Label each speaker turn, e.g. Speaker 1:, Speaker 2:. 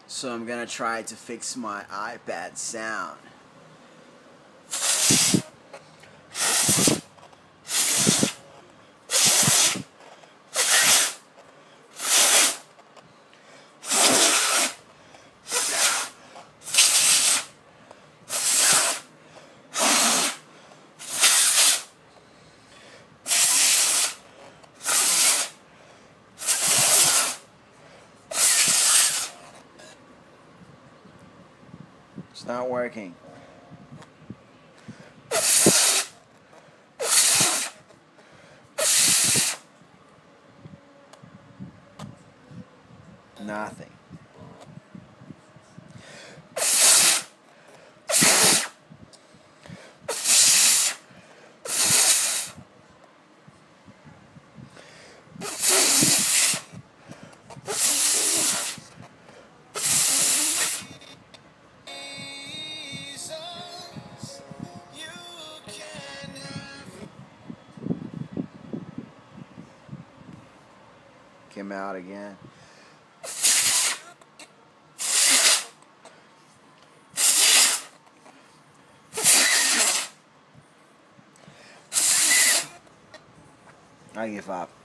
Speaker 1: So I'm gonna try to fix my iPad sound. It's not working. Nothing. Came out again. I give up.